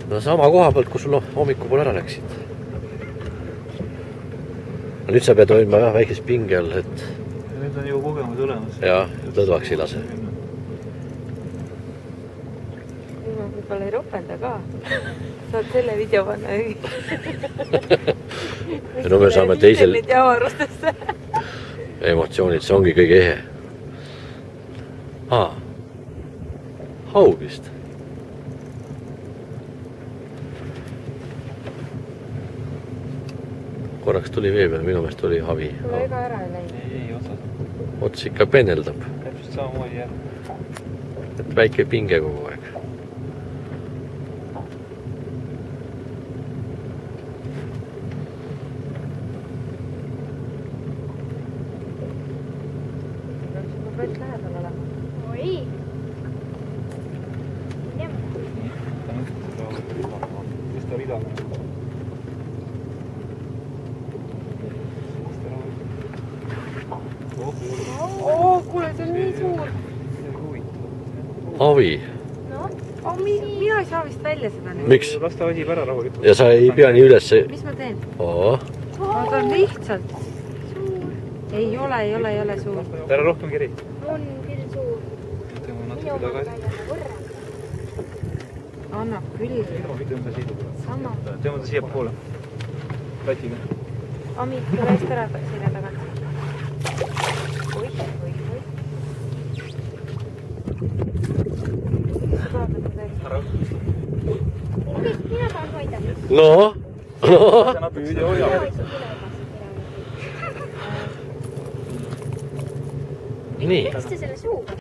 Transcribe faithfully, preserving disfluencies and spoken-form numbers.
no sama koha pealt, kus sul hommikupool ära läksid. Nüüd sa pead hoidma jah väikest pingel, et... Nüüd on ju kogemus olemas. Jah, lõdvaks ei lase. Ma võib-olla ei ropenda ka. Saad selle video panna. Ja no me saame teisel... Javarustesse. Emotsioonid, see ongi kõige ehe. Aa, haug vist. Korraks tuli vee peal, minu meelest oli havi. Kuule ega ära ei läinud. Ei, ei, otsas. Ots ikka penneldab. Täpselt samamoodi jah. Et väike pinge kogu aeg. Päris lähedal olema. Oi! Nii, ta nüüd tõsta rida. Oo, kuule, see on nii suur. Havi. No, Oh, mi mina ei saa vist välja seda nüüd. Miks? Las ta osib ära rahulikult. Ja sa ei pea nii üles... Mis ma teen? Oo. Vaata on lihtsalt. Ei ole, ei ole, ei ole suur. Ära rohkem kiri. on küll suur. Tema Minu natuke oma tagasi. välja võrra. Annab küll. Tõmba siia. Sama. Tõmba ta siia poole. Latiga. Ami, tule eest ära selja tagant. Oi, oi, oi. Ära. Mina saan hoida. No? No? Sa natuke hoia. Nii. Miks te selle suuga?